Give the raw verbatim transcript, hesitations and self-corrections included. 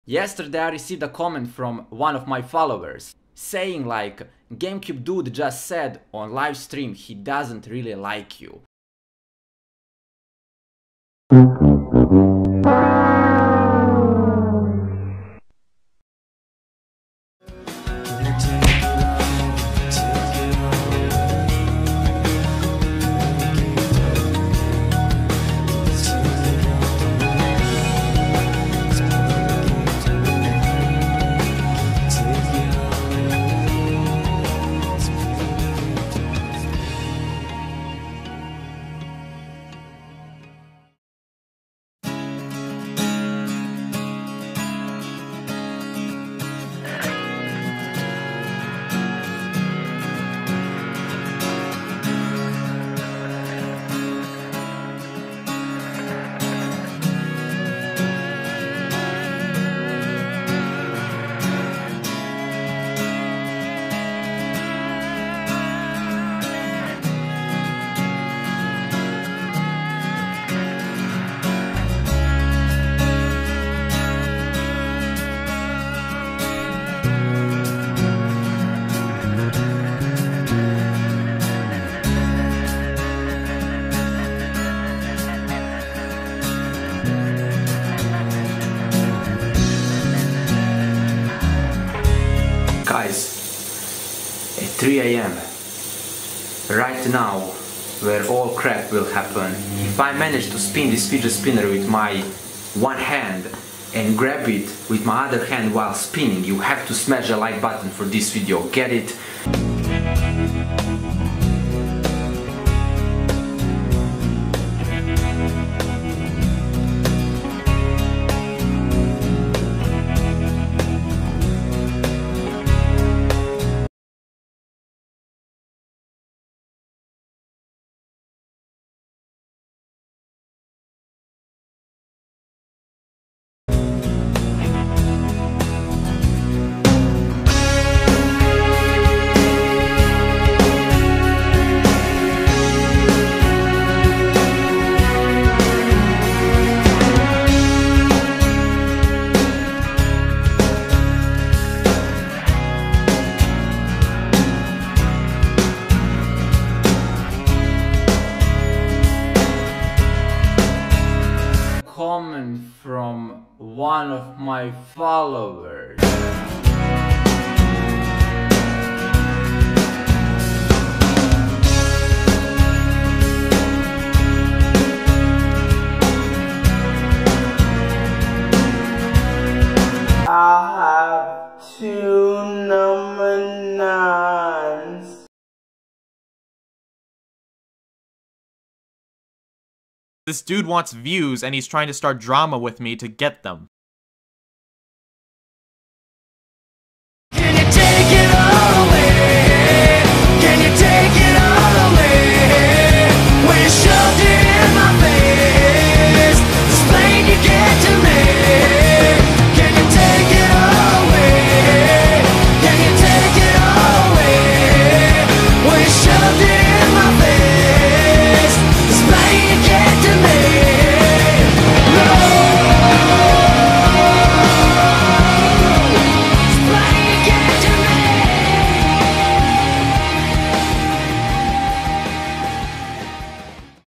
Yesterday I received a comment from one of my followers saying like, GameCube dude just said on live stream he doesn't really like you. Guys, at three A M right now, where all crap will happen, if I manage to spin this fidget spinner with my one hand and grab it with my other hand while spinning, you have to smash the like button for this video, get it? Comment from one of my followers. I have two number nines. This dude wants views and he's trying to start drama with me to get them.